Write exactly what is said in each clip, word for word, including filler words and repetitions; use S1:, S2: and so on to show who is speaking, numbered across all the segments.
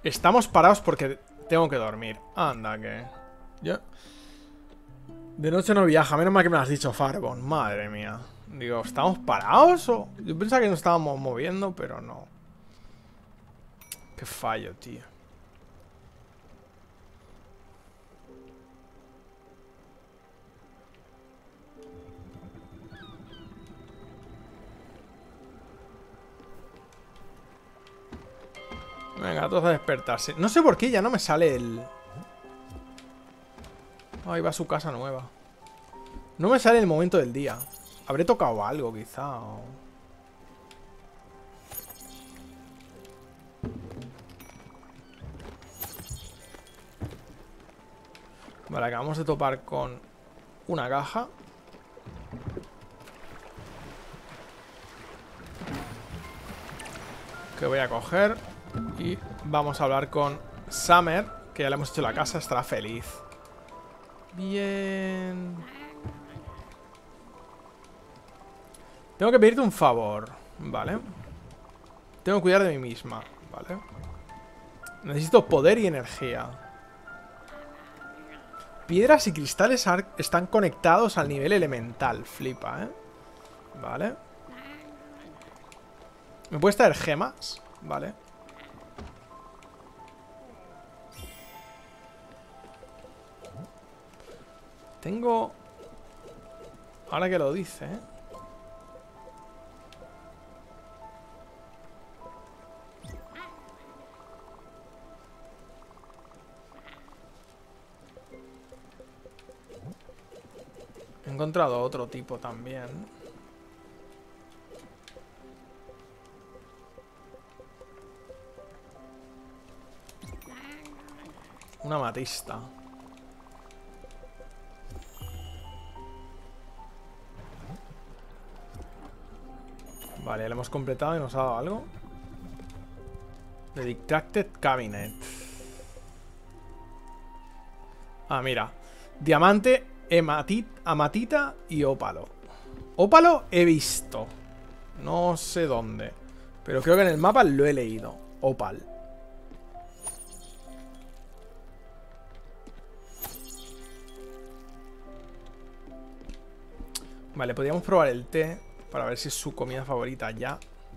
S1: Estamos parados porque tengo que dormir. Anda, que... Yo... De noche no viaja. Menos mal que me lo has dicho, Farbon. Madre mía. Digo, ¿estamos parados o...? Yo pensaba que nos estábamos moviendo, pero no. Qué fallo, tío. Venga, todos a despertarse. No sé por qué ya no me sale el... Ahí va su casa nueva. No me sale el momento del día. Habré tocado algo, quizá. O... Vale, acabamos de topar con una caja. Que voy a coger. Y vamos a hablar con Summer, que ya le hemos hecho la casa, estará feliz. Bien. Tengo que pedirte un favor, ¿vale? Tengo que cuidar de mí misma, ¿vale? Necesito poder y energía. Piedras y cristales están conectados al nivel elemental. Flipa, ¿eh? Vale. ¿Me puedes traer gemas? Vale. Tengo... Ahora que lo dice, ¿eh? He encontrado otro tipo también. Una amatista. Vale, lo hemos completado y nos ha dado algo. The Distracted Cabinet. Ah, mira. Diamante, hematit, amatita y ópalo. Ópalo he visto. No sé dónde. Pero creo que en el mapa lo he leído. Opal. Vale, podríamos probar el té para ver si es su comida favorita ya.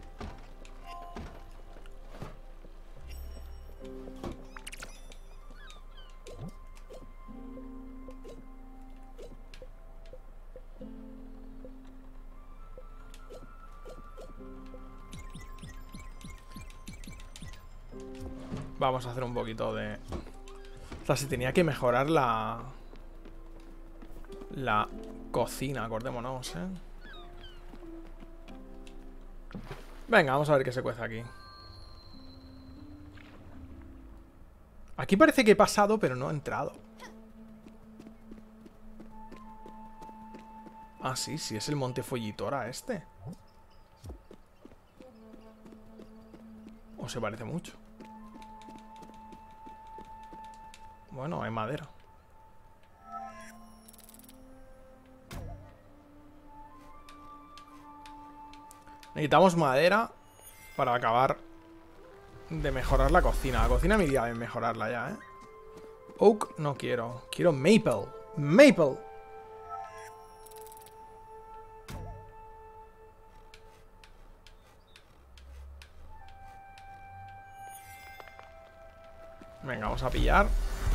S1: Vamos a hacer un poquito de... O sea, si tenía que mejorar la... La cocina, acordémonos, ¿eh? Venga, vamos a ver qué se cuece aquí. Aquí parece que he pasado, pero no he entrado. Ah, sí, sí, es el Monte Follitora este. O se parece mucho. Bueno, hay madera. Necesitamos madera para acabar de mejorar la cocina. La cocina me iría bien mejorarla ya, ¿eh? Oak no quiero. Quiero maple. Maple. Venga, vamos a pillar.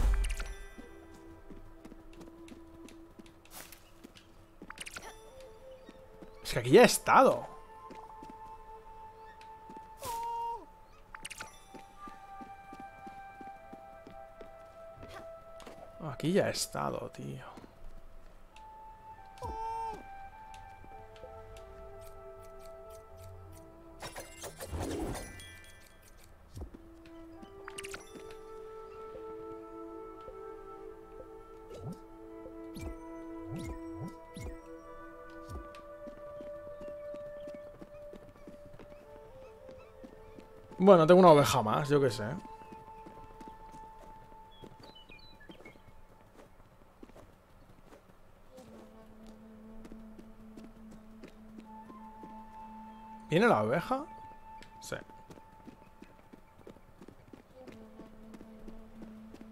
S1: Es que aquí ya he estado. Aquí ya he estado, tío. Bueno, tengo una oveja más, yo qué sé. ¿Viene la oveja? Sí.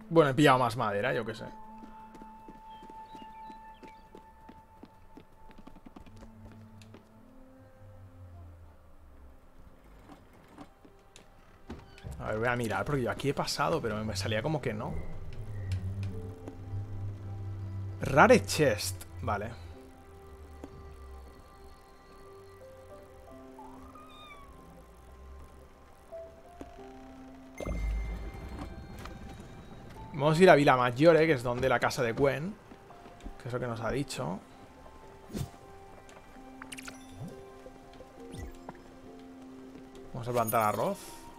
S1: Bueno, he pillado más madera, yo qué sé. A ver, voy a mirar, porque yo aquí he pasado, pero me salía como que no. Rare chest. Vale. Vamos a ir a Villa Maggiore, que es donde la casa de Gwen. Que es lo que nos ha dicho. Vamos a plantar arroz.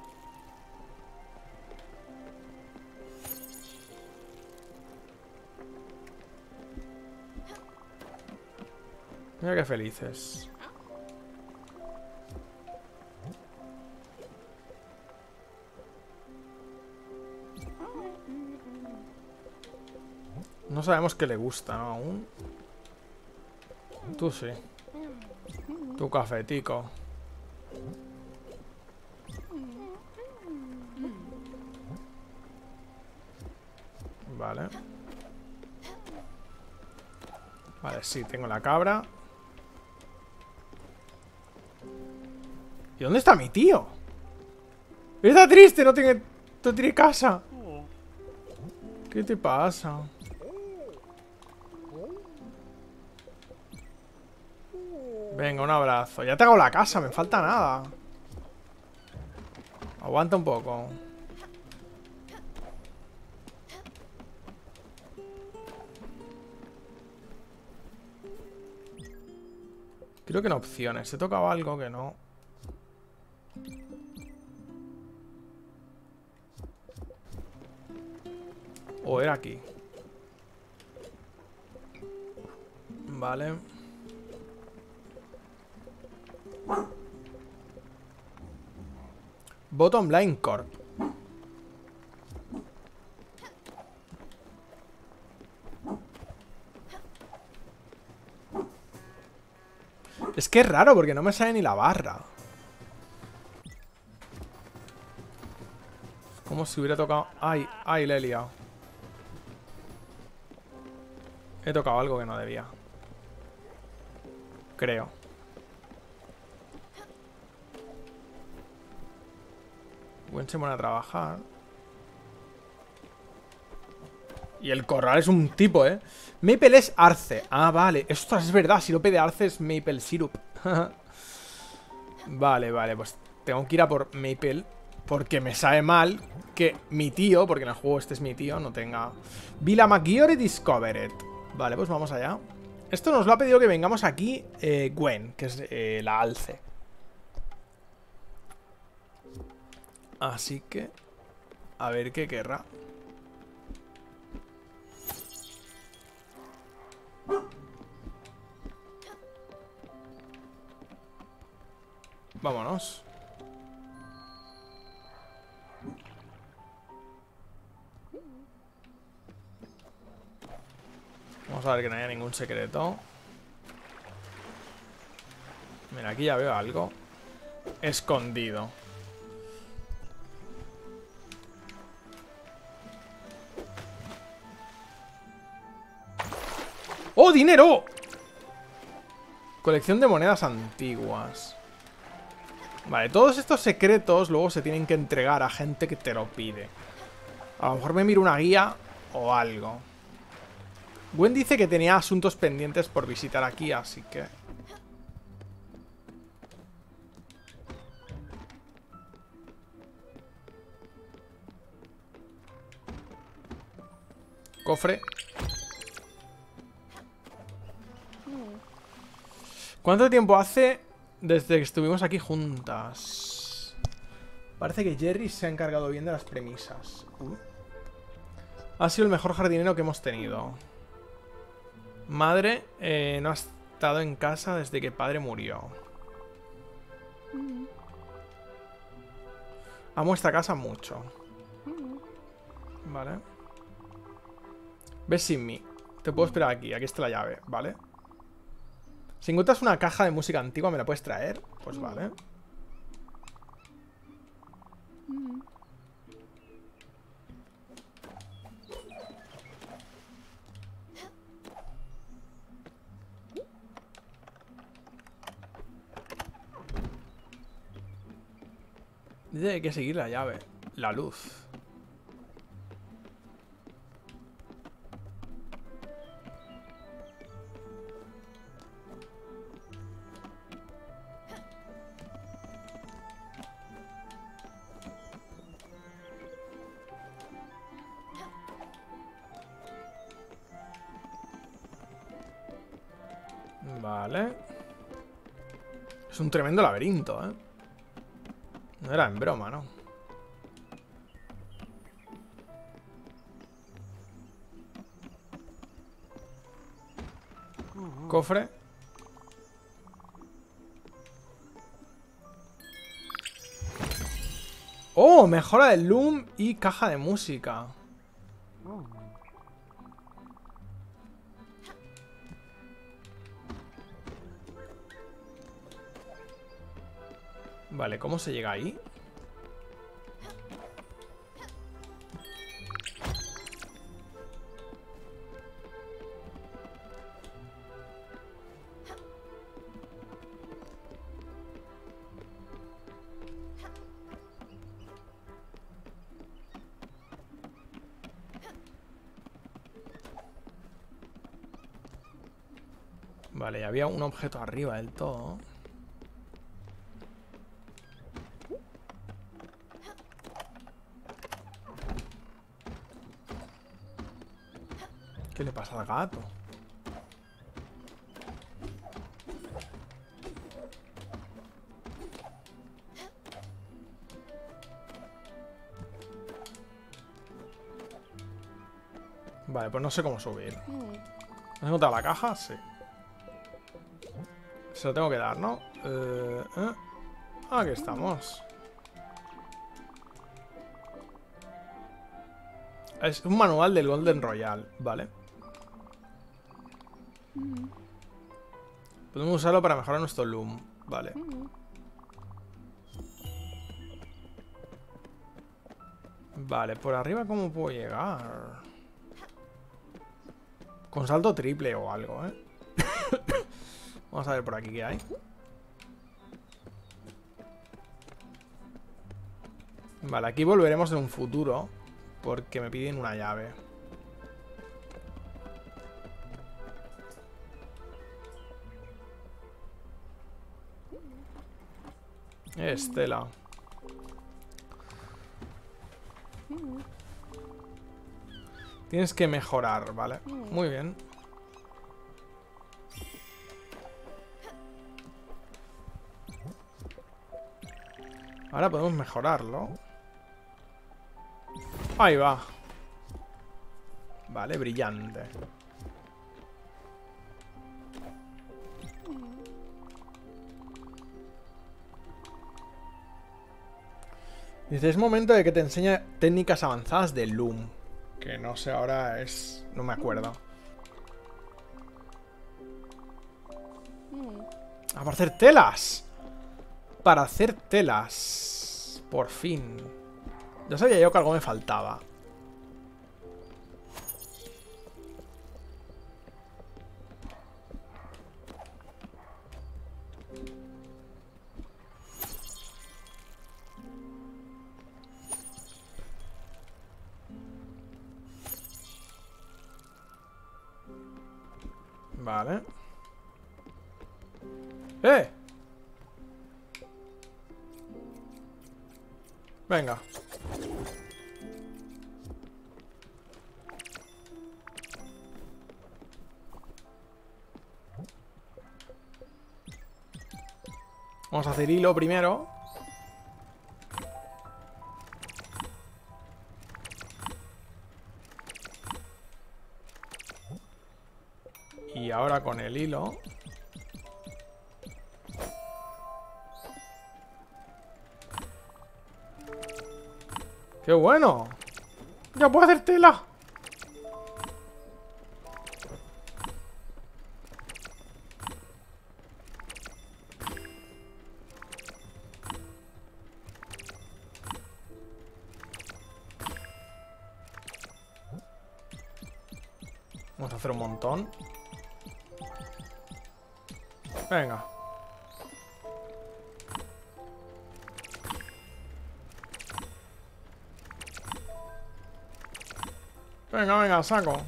S1: Mira qué felices. No sabemos qué le gusta, ¿no? Aún. Tú sí. Tu cafetico. Vale. Vale, sí, tengo la cabra. ¿Y dónde está mi tío? Está triste, no tiene, no tiene casa. ¿Qué te pasa? Venga, un abrazo. Ya te hago la casa, me falta nada. Aguanta un poco. Creo que en opciones. Se tocaba algo que no. O era aquí. Vale. Bottom Line Corp. Es que es raro porque no me sale ni la barra. Es como si hubiera tocado... Ay, ay, le he liado. He tocado algo que no debía. Creo. Gwen se pone a trabajar. Y el corral es un tipo, ¿eh? Maple es arce. Ah, vale. Esto es verdad. Sirope de arce es maple syrup. Vale, vale. Pues tengo que ir a por maple. Porque me sabe mal que mi tío, porque en el juego este es mi tío, no tenga... Villa Maggiore Discovered. Vale, pues vamos allá. Esto nos lo ha pedido que vengamos aquí eh, Gwen, que es eh, la alce. Así que... A ver qué querrá. Vámonos. Vamos a ver que no haya ningún secreto. Mira, aquí ya veo algo escondido. ¡Oh, dinero! Colección de monedas antiguas. Vale, todos estos secretos luego se tienen que entregar a gente que te lo pide. A lo mejor me miro una guía o algo. Gwen dice que tenía asuntos pendientes por visitar aquí, así que... Cofre. ¿Cuánto tiempo hace desde que estuvimos aquí juntas? Parece que Jerry se ha encargado bien de las premisas. Uh. Ha sido el mejor jardinero que hemos tenido. Madre eh, no ha estado en casa desde que padre murió. Amo esta casa mucho. Vale. Ves sin mí. Te puedo esperar aquí. Aquí está la llave, ¿vale? Si encuentras una caja de música antigua, ¿me la puedes traer? Pues vale. Dice que hay que seguir la llave. La luz. Vale. Es un tremendo laberinto, ¿eh? No era en broma, ¿no? Cofre. Oh, mejora el loom y caja de música. Vale, ¿cómo se llega ahí? Vale, y había un objeto arriba del todo. ¿Qué le pasa al gato? Vale, pues no sé cómo subir. ¿Has encontrado la caja? Sí. Se lo tengo que dar, ¿no? Eh, eh. Aquí estamos. Es un manual del Golden Royal, vale. Podemos usarlo para mejorar nuestro loom, vale. Vale, por arriba ¿cómo puedo llegar? Con salto triple o algo, ¿eh? Vamos a ver por aquí qué hay. Vale, aquí volveremos en un futuro porque me piden una llave. Estela. Tienes que mejorar, ¿vale? Muy bien. Ahora podemos mejorarlo. Ahí va. Vale, brillante. Dice, es momento de que te enseñe técnicas avanzadas de loom. Que no sé, ahora es... no me acuerdo. Ah, para hacer telas. Para hacer telas. Por fin. Ya sabía yo que algo me faltaba. Vale. ¡Eh! Venga. Vamos a hacer hilo primero. Y ahora con el hilo. ¡Qué bueno! ¡Ya puedo hacer tela! Vamos a hacer un montón. Venga. Venga, venga, saco.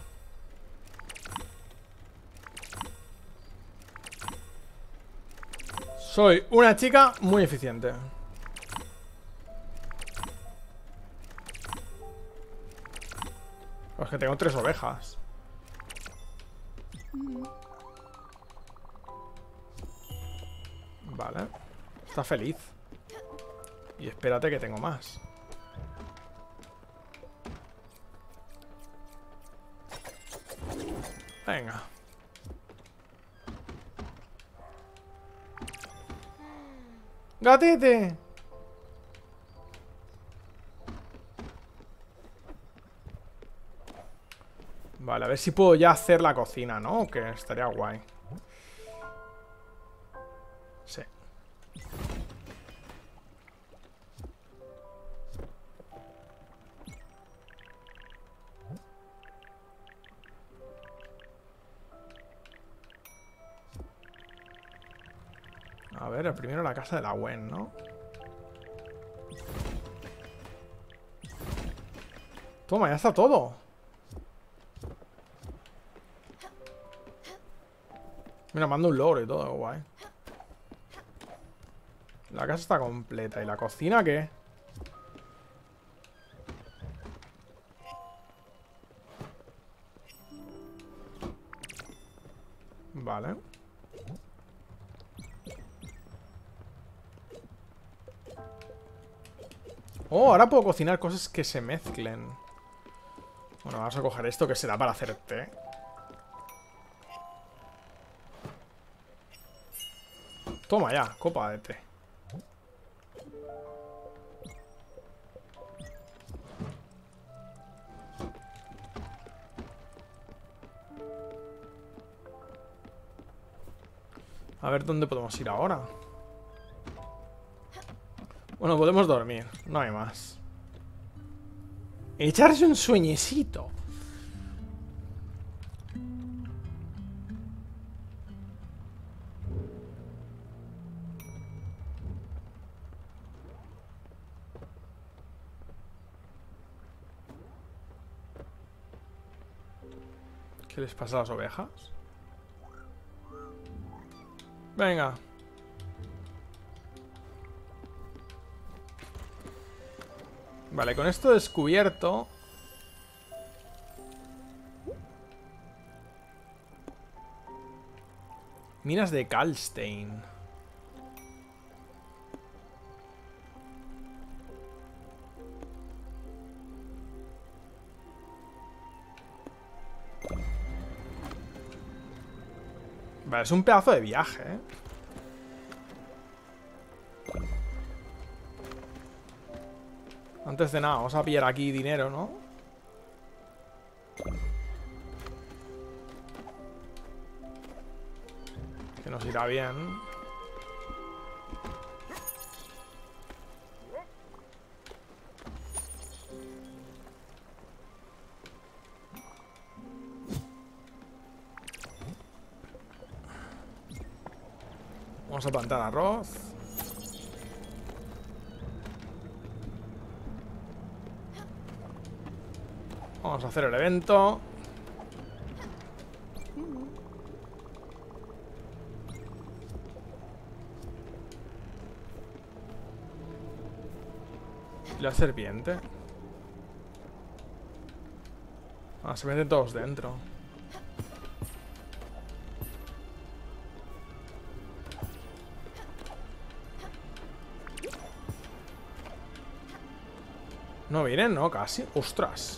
S1: Soy una chica muy eficiente. Pues que tengo tres ovejas. Vale. Está feliz. Y espérate que tengo más. Venga. ¡Gatete! Vale, a ver si puedo ya hacer la cocina, ¿no? Que estaría guay. Sí. A ver, primero la casa de la Gwen, ¿no? Toma, ya está todo. Mira, mando un logro y todo, guay. La casa está completa. ¿Y la cocina qué? Vale. Oh, ahora puedo cocinar cosas que se mezclen. Bueno, vamos a coger esto que será para hacer té. Toma ya, copa de té. A ver dónde podemos ir ahora. Bueno, podemos dormir. No hay más. Echarse un sueñecito. ¿Qué les pasa a las ovejas? Venga. Vale, con esto descubierto. Minas de Kalstein. Vale, es un pedazo de viaje, ¿eh? Antes de nada, vamos a pillar aquí dinero, ¿no? Que nos irá bien. Vamos a plantar arroz. Vamos a hacer el evento. ¿Y la serpiente? Ah, se meten todos dentro. No vienen, ¿no? Casi. ¡Ostras!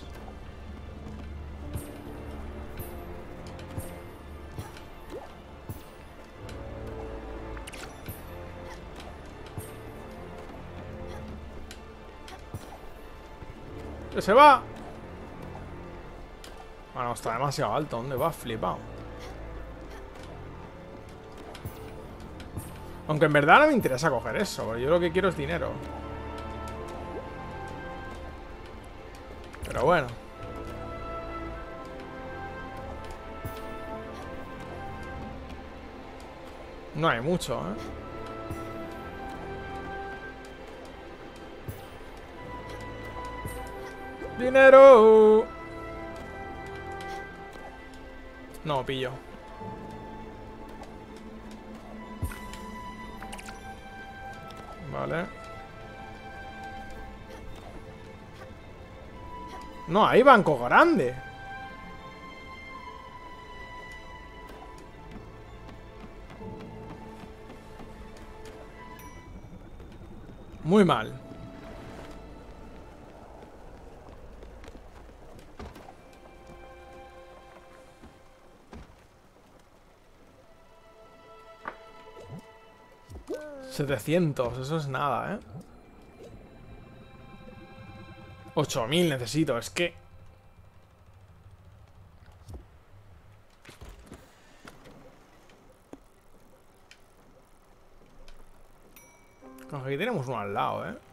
S1: ¡Que se va! Bueno, está demasiado alto. ¿Dónde va? Flipado. Aunque en verdad no me interesa coger eso. Yo lo que quiero es dinero. Pero bueno. No hay mucho, ¿eh? ¡Dinero! No, pillo. Vale. No, hay banco grande. Muy mal. setecientos, eso es nada, ¿eh? ocho mil necesito, es que... Aquí tenemos uno al lado, ¿eh?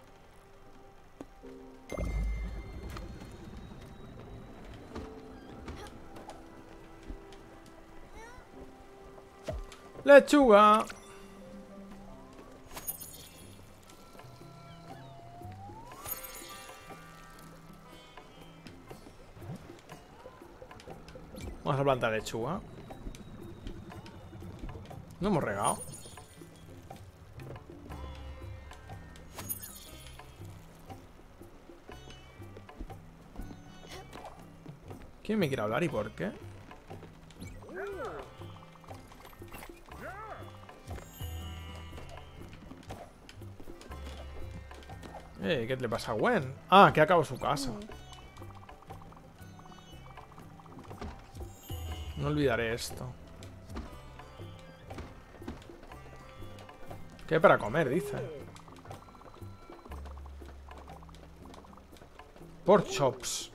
S1: Lechuga. Vamos a plantar lechuga. No hemos regado. ¿Quién me quiere hablar y por qué? Eh, ¿qué le pasa a Gwen? Ah, que acabó su casa. No olvidaré esto. ¿Qué hay para comer? Dice. Pork chops.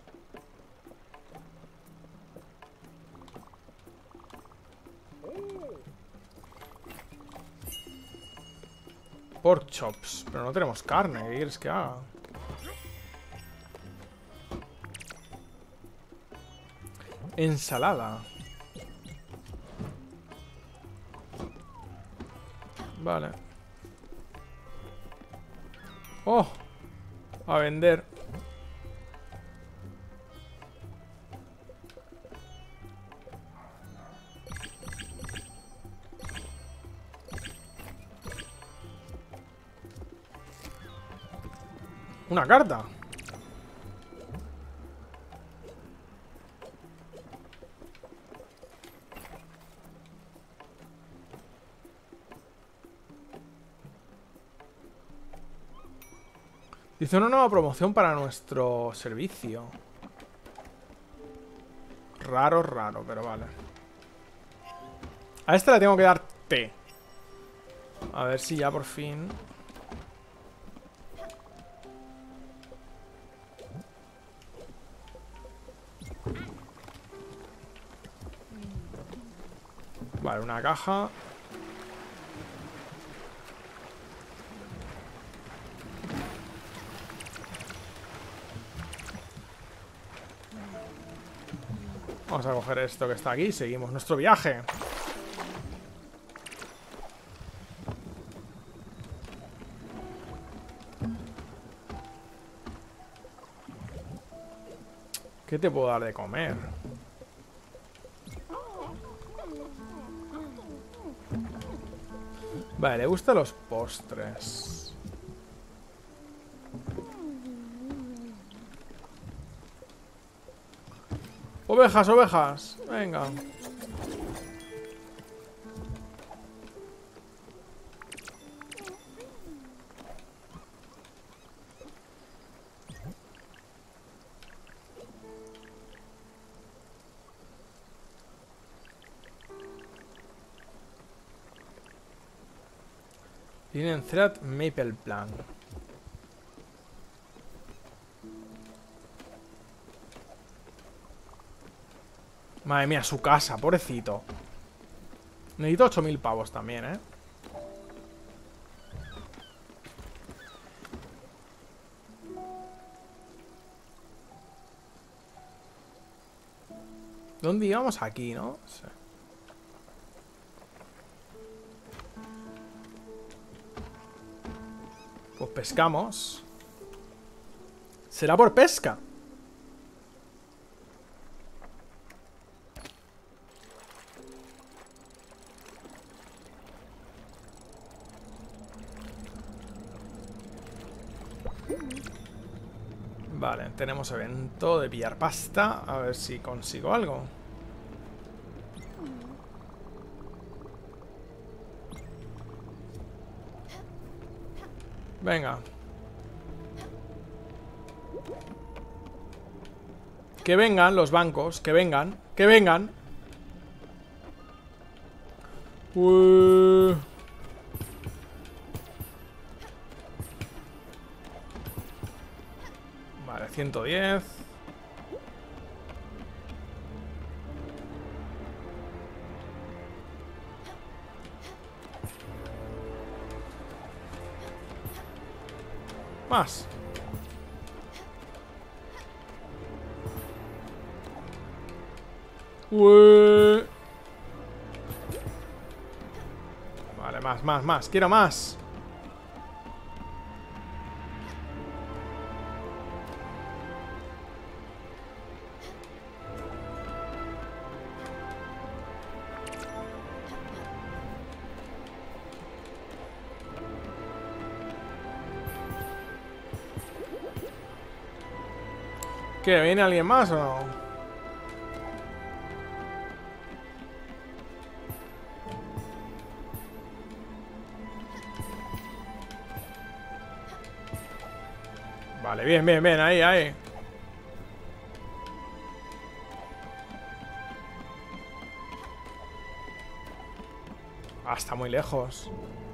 S1: Pork chops. Pero no tenemos carne. ¿Qué quieres que haga? Ensalada. Vale. Oh. A vender. Una carta. Dice una nueva promoción para nuestro servicio. Raro, raro, pero vale. A este le tengo que dar té. A ver si ya por fin... Vale, una caja. Vamos a coger esto que está aquí y seguimos nuestro viaje. ¿Qué te puedo dar de comer? Vale, le gustan los postres. Ovejas, ovejas. Venga. Tienen Thread Maple Plan. Madre mía, su casa, pobrecito. Necesito ocho mil pavos también, ¿eh? ¿Dónde íbamos? Aquí, ¿no? Sí. Pues pescamos. ¿Será por pesca? Vale, tenemos evento de pillar pasta. A ver si consigo algo. Venga. Que vengan los bancos. Que vengan. Que vengan. Uy. Vale, ciento diez. Más. Ué. Vale, más, más, más. Quiero más. ¿Qué? ¿Viene alguien más o no? Vale, bien, bien, bien, ahí, ahí. Ah, está muy lejos.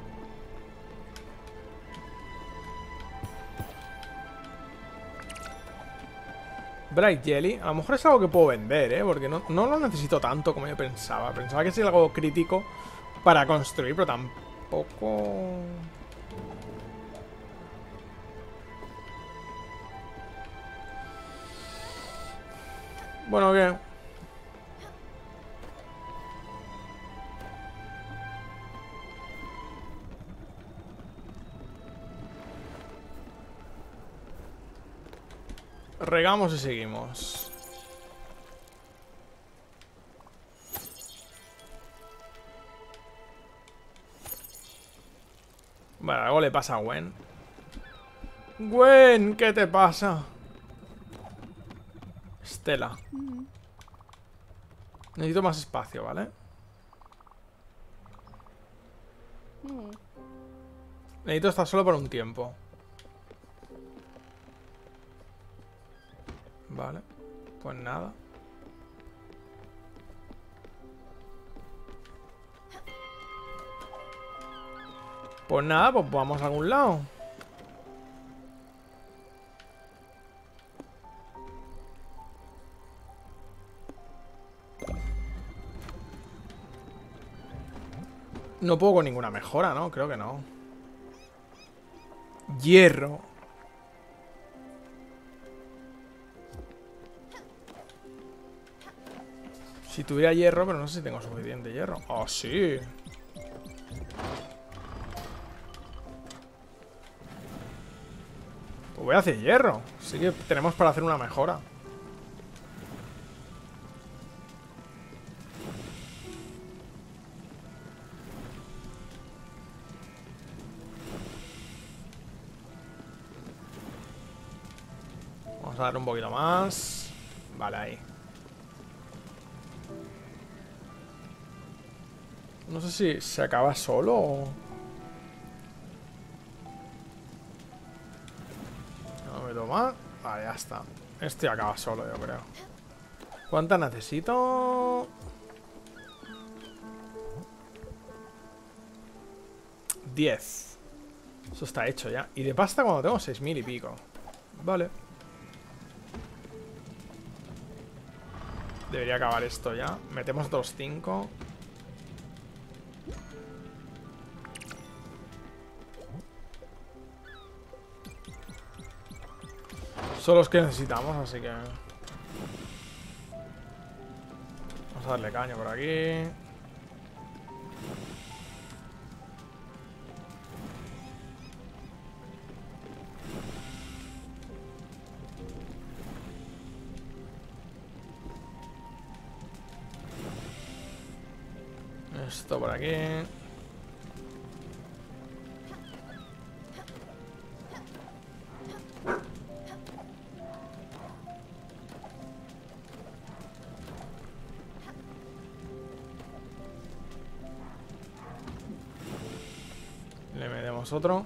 S1: Bright Jelly, a lo mejor es algo que puedo vender, ¿eh? Porque no, no lo necesito tanto como yo pensaba. Pensaba que es algo crítico para construir, pero tampoco... Bueno, ¿qué? Regamos y seguimos. Vale, algo le pasa a Gwen. Gwen, ¿qué te pasa? Estela. Necesito más espacio, ¿vale? Necesito estar solo por un tiempo. Vale. Pues nada. Pues nada, pues vamos a algún lado. No puedo con ninguna mejora, ¿no? Creo que no. Hierro. Si tuviera hierro, pero no sé si tengo suficiente hierro. ¡Oh, sí! Pues voy a hacer hierro. Así que tenemos para hacer una mejora. Vamos a dar un poquito más. Vale, ahí. No sé si se acaba solo o... No me toma. Vale, ya está. Este acaba solo, yo creo. ¿Cuántas necesito? diez. Eso está hecho ya. Y de pasta cuando tengo seis mil y pico. Vale. Debería acabar esto ya. Metemos otros cinco. Son los que necesitamos, así que... Vamos a darle caña por aquí. Esto por aquí. Tenemos otro.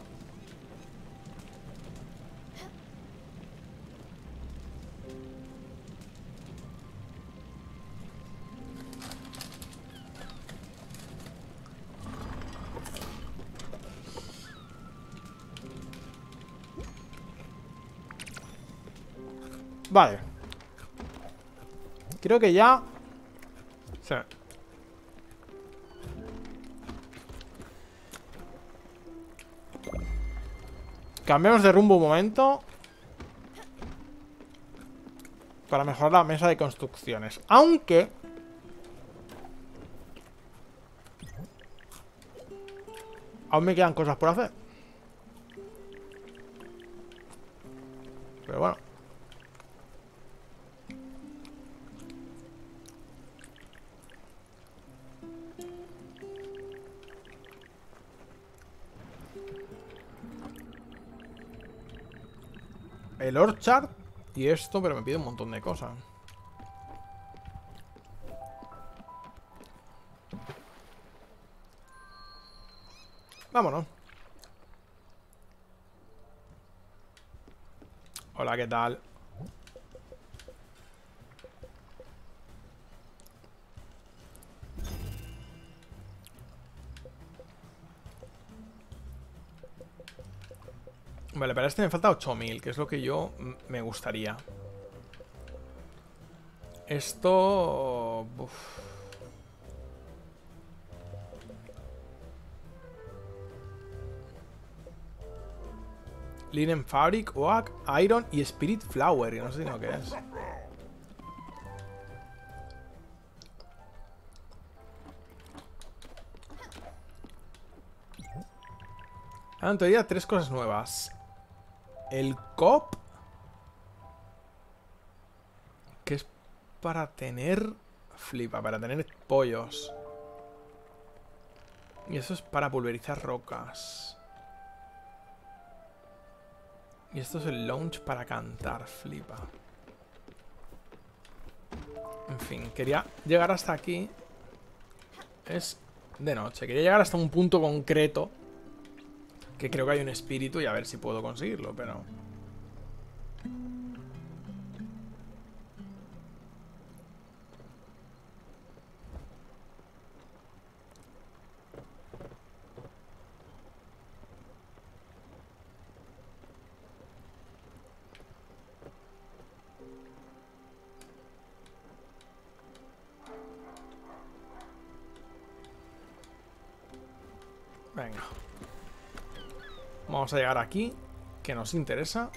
S1: Vale. Creo que ya... Sí. Cambiamos de rumbo un momento. Para mejorar la mesa de construcciones. Aunque... aún me quedan cosas por hacer. Pero bueno. El orchard y esto, pero me pide un montón de cosas. Vámonos. Hola, ¿qué tal? Vale, para este me falta ocho mil, que es lo que yo me gustaría. Esto... Uf. Linen Fabric, Oak, Iron y Spirit Flower. Y no sé ni lo que es. Ah, en teoría tres cosas nuevas. El cop, que es para tener... Flipa, para tener pollos. Y eso es para pulverizar rocas. Y esto es el launch para cantar. Flipa. En fin, quería llegar hasta aquí. Es de noche. Quería llegar hasta un punto concreto. Que creo que hay un espíritu y a ver si puedo conseguirlo, pero... Venga. Vamos a llegar aquí, que nos interesa.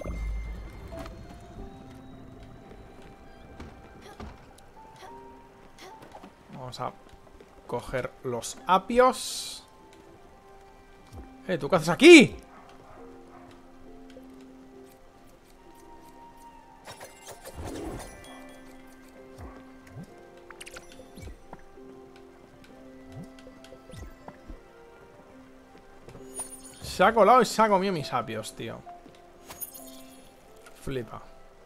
S1: Vamos a coger los apios. Eh, ¿tú qué haces aquí? Se ha colado y se ha comido mis apios, tío. Flipa.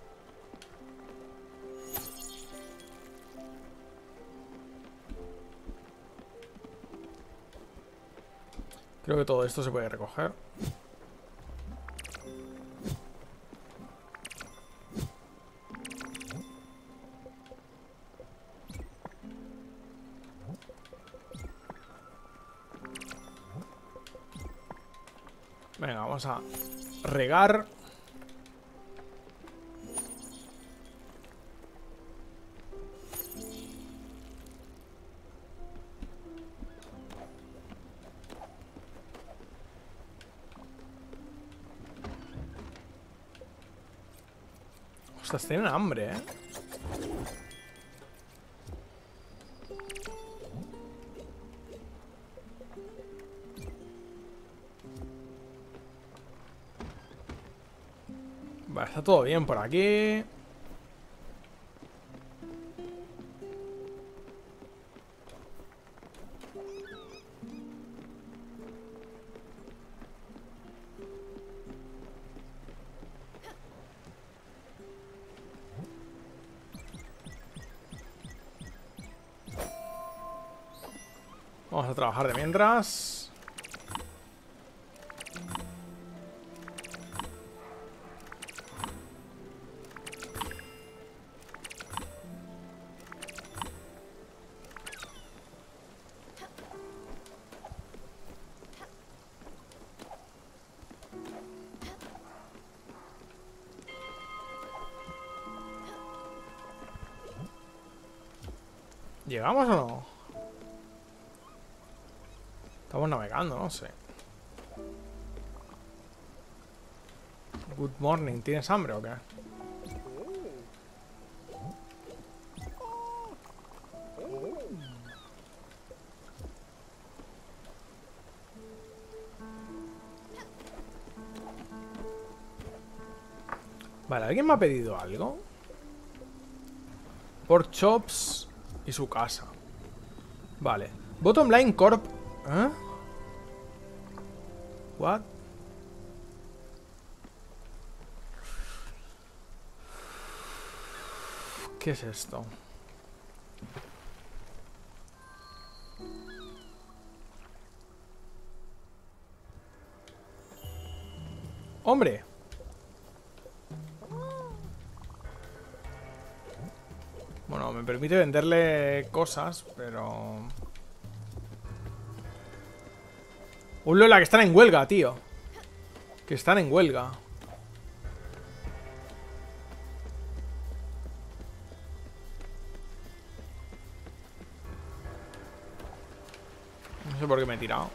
S1: Creo que todo esto se puede recoger. Venga, vamos a regar. Ostras, tienen hambre, ¿eh? Vale, está todo bien por aquí. Vamos a trabajar de mientras. ¿Llegamos o no? Estamos navegando, no sé. Good morning. ¿Tienes hambre o qué? Vale, ¿alguien me ha pedido algo? Pork chops y su casa. Vale. Bottom Line Corp. ¿Eh? What? ¿Qué es esto? ¡Hombre! Bueno, me permite venderle cosas, pero... Un Lola, que están en huelga, tío. Que están en huelga. No sé por qué me he tirado.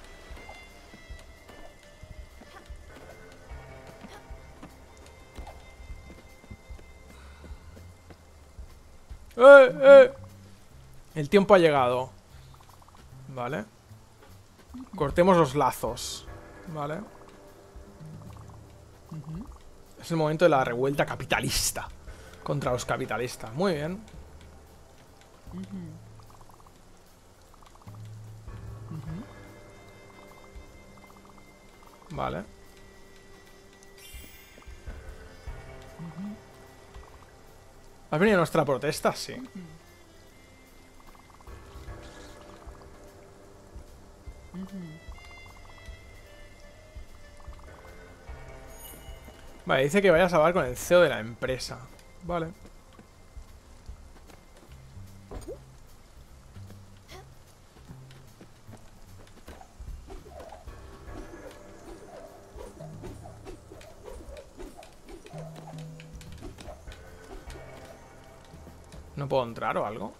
S1: ¡Eh, eh! El tiempo ha llegado. Vale. Cortemos los lazos. Vale. Es el momento de la revuelta capitalista contra los capitalistas. Muy bien. Vale. ¿Has venido a nuestra protesta? Sí. Vale, dice que vayas a hablar con el C E O de la empresa. Vale. ¿No puedo entrar o algo?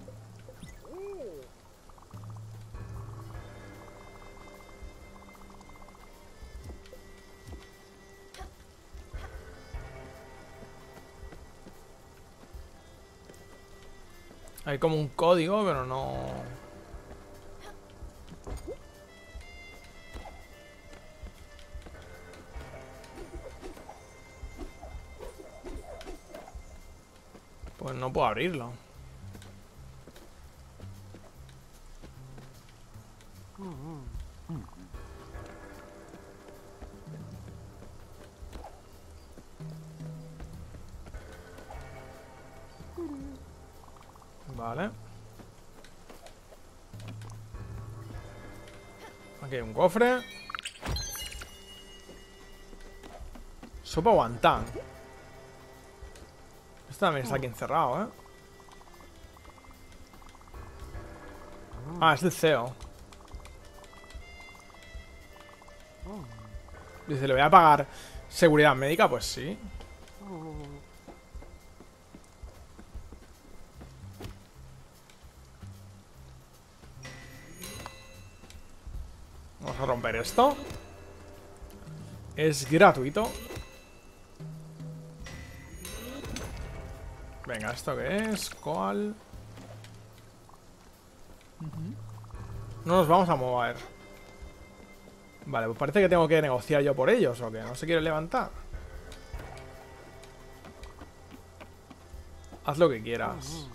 S1: Hay como un código, pero no... Pues no puedo abrirlo. Vale. Aquí hay un cofre. Sopa guantán. Este también está aquí encerrado, ¿eh? Ah, es el C E O. Dice, ¿le voy a pagar seguridad médica? Pues sí. Vamos a romper esto. Es gratuito. Venga, ¿esto qué es? ¿Cuál? No nos vamos a mover. Vale, pues parece que tengo que negociar yo por ellos, ¿o qué? ¿No se quiere levantar? Haz lo que quieras.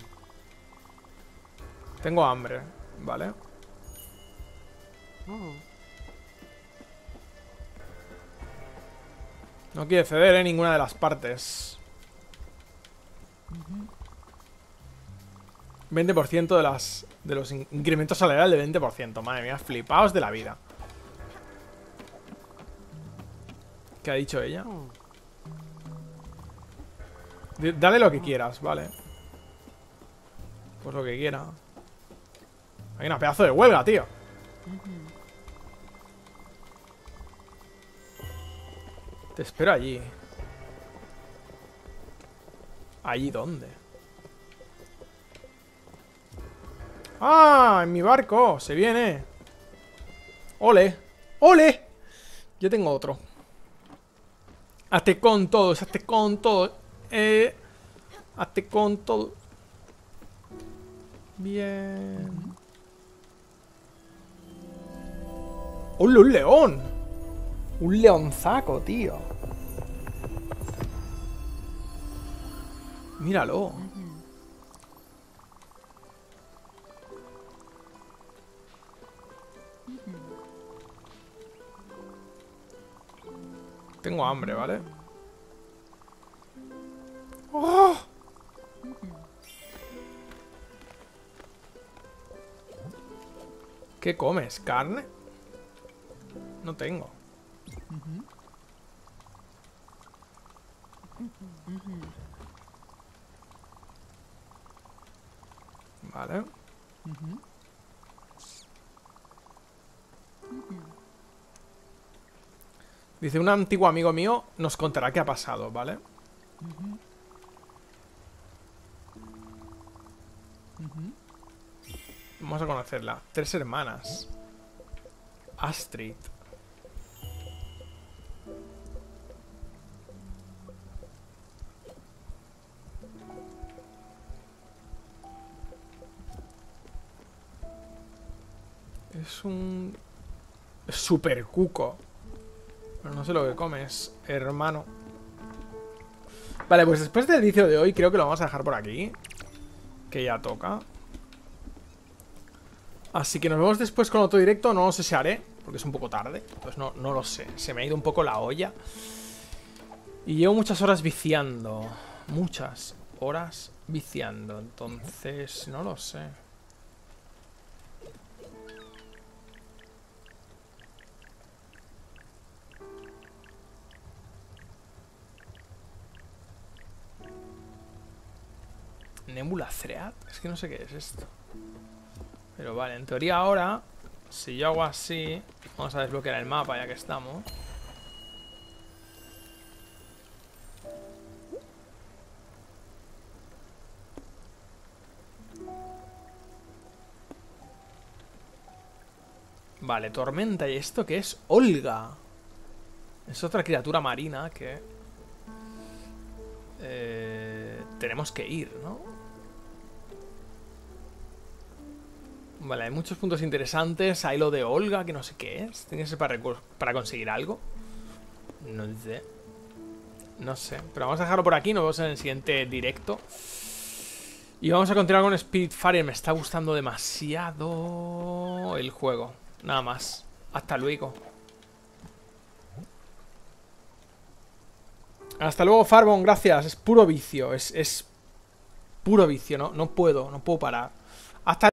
S1: Tengo hambre, ¿vale? No quiere ceder en ninguna de las partes. veinte por ciento de las de los in incrementos salariales de veinte por ciento. Madre mía, flipaos de la vida. ¿Qué ha dicho ella? D Dale lo que quieras, vale. Pues lo que quiera. Hay una pedazo de huelga, tío. Te espero allí. ¿Allí dónde? ¡Ah! En mi barco. Se viene. ¡Ole! ¡Ole! Yo tengo otro. Hazte con todos, hazte con todos. Eh, hazte con todo. Bien. ¡Hola, un león! Un leonzaco, tío. Míralo. Tengo hambre, ¿vale? ¡Oh! ¿Qué comes? ¿Carne? No tengo. Vale. Dice, un antiguo amigo mío nos contará qué ha pasado, ¿vale? Vamos a conocerla. Tres hermanas. Astrid. Es un... super cuco. Pero no sé lo que comes, hermano. Vale, pues después del vicio de hoy creo que lo vamos a dejar por aquí. Que ya toca. Así que nos vemos después con otro directo. No sé si haré, porque es un poco tarde. Pues no, no lo sé, se me ha ido un poco la olla. Y llevo muchas horas viciando. Muchas horas viciando. Entonces, no lo sé. Nebula Thread. Es que no sé qué es esto. Pero vale, en teoría ahora, si yo hago así, vamos a desbloquear el mapa ya que estamos. Vale, tormenta. ¿Y esto qué es? Olga. Es otra criatura marina que... Eh, tenemos que ir, ¿no? Vale, hay muchos puntos interesantes. Hay lo de Olga, que no sé qué es. Tiene que ser para, para conseguir algo. No sé. No sé. Pero vamos a dejarlo por aquí. Nos vemos en el siguiente directo. Y vamos a continuar con Spiritfarer. Me está gustando demasiado el juego. Nada más. Hasta luego. Hasta luego, Farbon. Gracias. Es puro vicio. Es, es puro vicio. No, no puedo. No puedo parar. Hasta